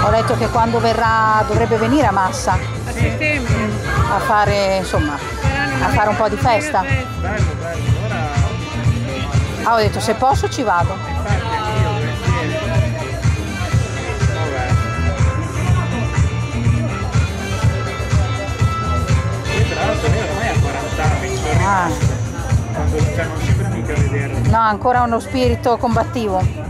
Ho letto che quando verrà dovrebbe venire a Massa A settembre. a fare, insomma, a fare un po' di festa. Bello, bello, ora Ah, ho detto se posso ci vado. infatti io volentieri. Vabbè. Io tra l'altro lei ormai ha 40 anni, sono Ah. rimasto. Quando non sembra mica vederlo. No, ancora uno spirito combattivo.